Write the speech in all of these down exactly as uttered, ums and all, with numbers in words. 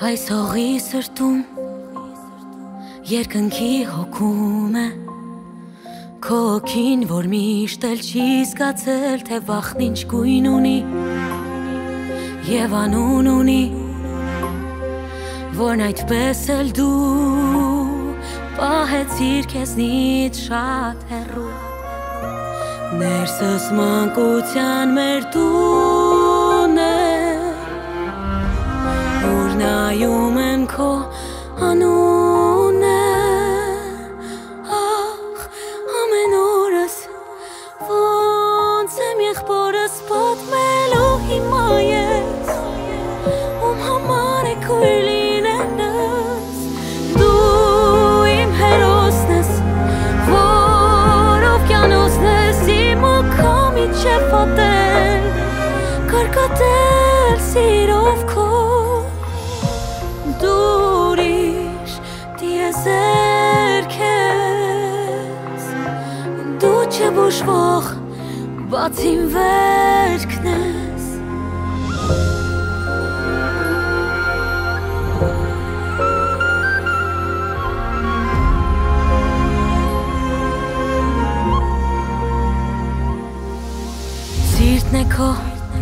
Այս հողի սրտում երկնքի հոգում է Քո հոգին, որ միշտ էլ չի զգացել, թե վախն ինչ գույն ունի Եվ անուն ունի, որն այդպես էլ դու պահեցիր քեզնից շատ հեռու Ներսս մանկության մեր տուն է Ուր նայում եմ քո անուն է Ախ, ամեն օրս ոնց եմ եղբորս պատմելու հիմա ես Ում համար է քույր լինելս Դու իմ հերոսն ես, որ օվկիանոսն ես Իմ ու քո միջև պատել, կարկատել սիրով քո Դու ուրիշ տիեզերք ես Դու չբուժվող բաց իմ վերքն ես Սիրտն է քո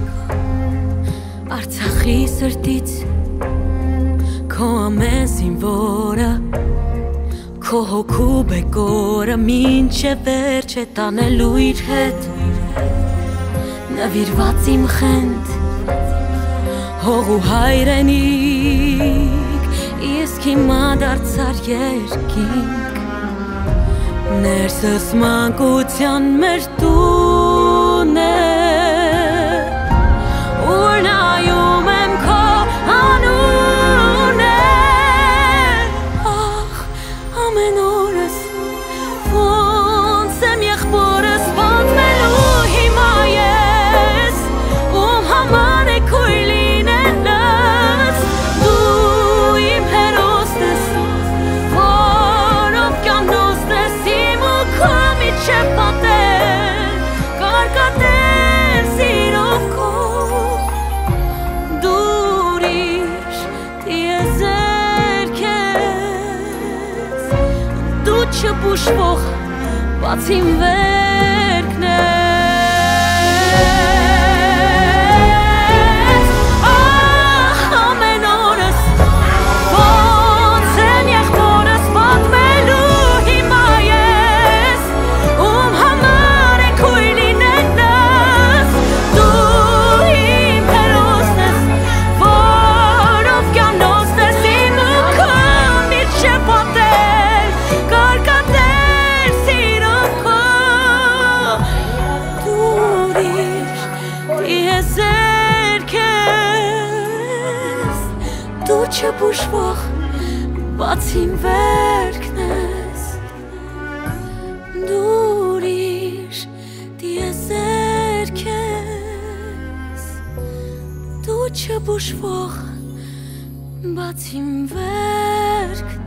Արցախի սրտից Քո ամեն զինվորը Քո հոգու բեկորը Մինչև վերջ է տանելու իր հետ Նվիրված իմ խենդ Հող ու հայրենիք Իսկ հիմա դարձար երկինք Ներսս մանկության մեր տուն է Ուր նայում եմ քո անուն է Ախ, ամեն օրս ոնց եմ եղբորս պատմելու հիմա ես Ում համար է քույր լինելս Դու իմ հերոսն ես, որ օվկիանոսն ես Իմ ու քո միջև պատել, կարկատել սիրով քո Չբուժվող բաց իմ վերքն ես Ահ, ամեն օրս ոնց եմ եղբորս պատմելու հիմա ես Ում համար է քույր լինելս Դու իմ հերոսն ես, որ օվկիանոսն ես Իմ ու քո միջև պատել Կարկատել սիրով քո Դու ուրիշ տիեզերք ես Դու չբուժվող բաց իմ վերքն ես Դու ուրիշ տիեզերք ես Դու չբուժվող բաց իմ վերքն